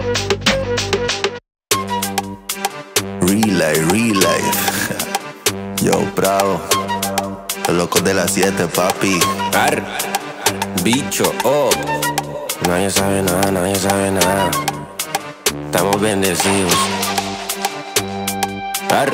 Real life. Yo, bravo. Los locos de las 7, papi. Ar, bicho, oh. Nadie sabe nada, nadie sabe nada. Estamos bendecidos. Ar.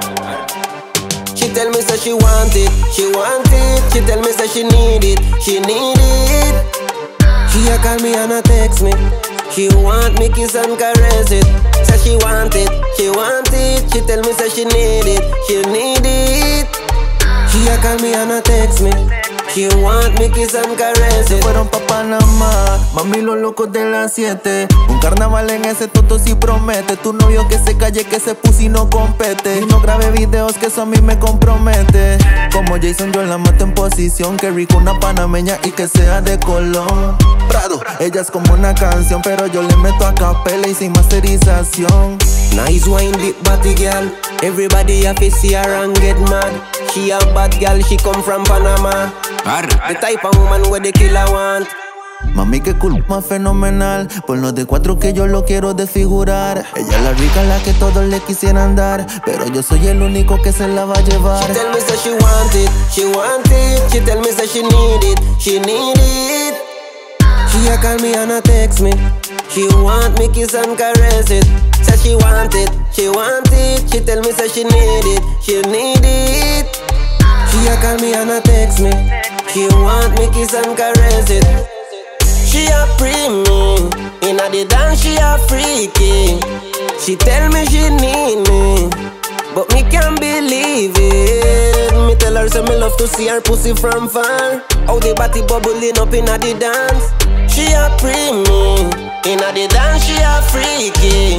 She tell me that she want it, she want it. She tell me that she need it, she need it. She a call me and a text me. She want me kiss and caress it. Say she want it, she want it. She tell me that she need it, she need it. She a call me and a text me. She want me kiss and caress it. Fueron pa' Panamá, mami, los locos de las 7. Un carnaval en ese toto si promete. Tu novio que se calle, que se pussy no compete. Y no grabe videos que eso a mí me compromete. Como Jason yo la mato en posición. Que rico una panameña y que sea de Colón. Prado, ella es como una canción, pero yo le meto a capela y sin masterización. Nice wine, deep body girl. Everybody have to see her and get mad. She a bad girl, she come from Panama. Ar. The type of woman where the killer want. Mami, qué cool, más fenomenal. Por los de 4 que yo lo quiero desfigurar. Ella es la rica, la que todos le quisieran dar. Pero yo soy el único que se la va a llevar. She tell me that she want it, she want it. She tell me that she need it, she need it. She a call me and a text me. She want me kiss and caress it. Say she want it, she want it. She tell me that she need it, she need it. She a call me and a text me. She want me kiss and caress it. She a pre me, inna the dance she a freaky. She tell me she need me, but me can't believe it. Me tell her say me love to see her pussy from far. How the body bubbling up inna the dance. She a pre me, inna the dance she a freaky.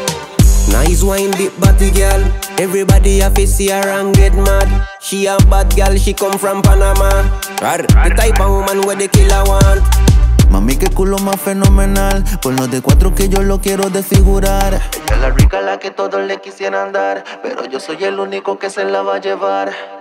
Nice wine, deep body girl. Everybody have to see her and get mad. She a bad girl, she come from Panama. The type of woman where the killer want. Mami, qué culo más fenomenal. Por los de 4 que yo lo quiero desfigurar. Ella es la rica, la que todos le quisieran dar. Pero yo soy el único que se la va a llevar.